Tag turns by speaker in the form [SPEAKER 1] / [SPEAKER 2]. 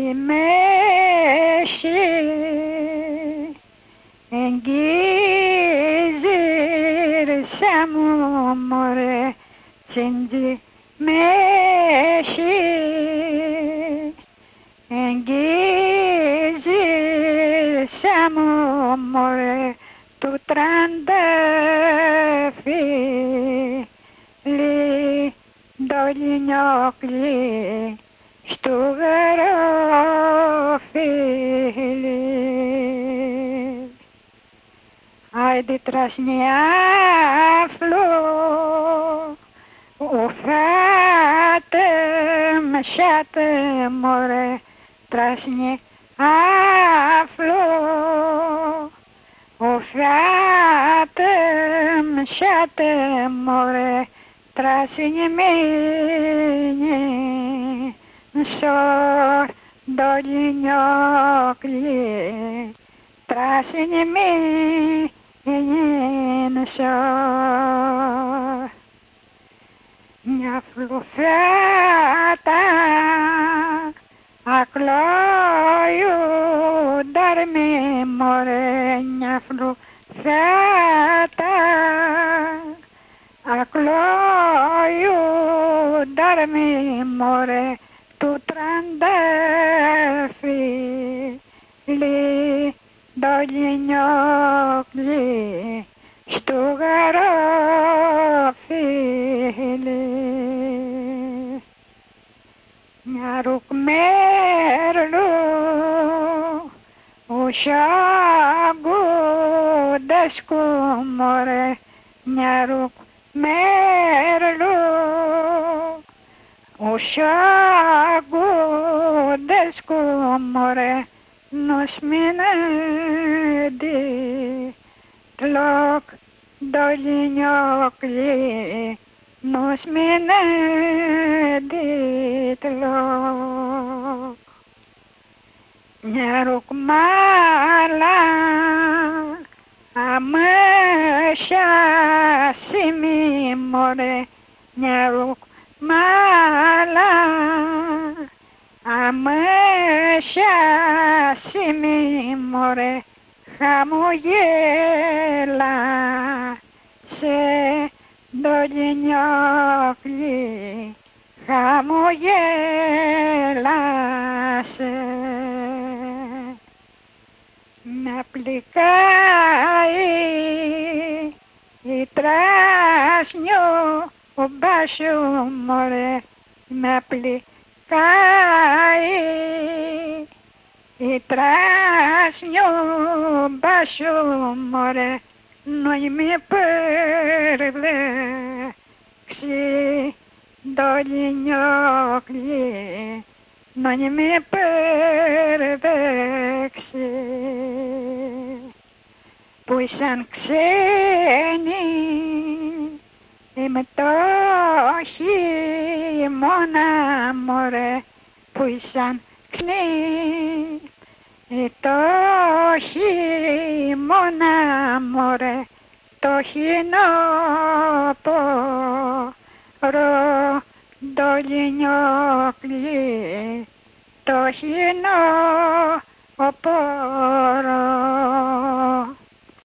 [SPEAKER 1] μέση εγγύζησα μου μωρέ τσιντζι μέση εγγύζησα μου μωρέ του τρανταφύλι ντολινιόκλι στου γαρόφυλλι. Άιντε τρασνιάφλο ουφάτε μεσάτε μωρέ τρασνιάφλο ουφάτε μεσάτε μωρέ τρασνιμένοι σορ ντολινιόκλι τρασνιμένοι σορ. Μια φλουφάτα ακλόιου νταρμί μωρέ μια φλουφάτα ακλόιου νταρμί μωρέ του τρανταφύλι ντολινιόκλι στου γαρόφυλλι. Μια ρουκμέρλου ουσιάγκου δεσκού μωρέ μια ρουκμέρλου ουσιάγκου δεσκού μωρέ νοσμινέντι τλοκ ντολινιόκλι νοσμινέντι τλοκ. Μια ρουκμάλα αμέσια σημεί μωρέ μια ρουκμάλα αμέσια σημεί μωρέ χαμογέλα σε ντολινιόκλι χαμογέλασε. Με πληκάει η τράσνιο ο μπάσιο μωρέ με πληκάει η τράσνιο μπάσιο μωρέ νοημή περδέξει ντολινιόκλι νοημή περδέξει που ήσαν ξένοι είμαι το χειμώνα μωρέ που ήσαν ξένοι το χειμώνα μωρέ το χινόπορο ντολινιόκλι το χινόπορο.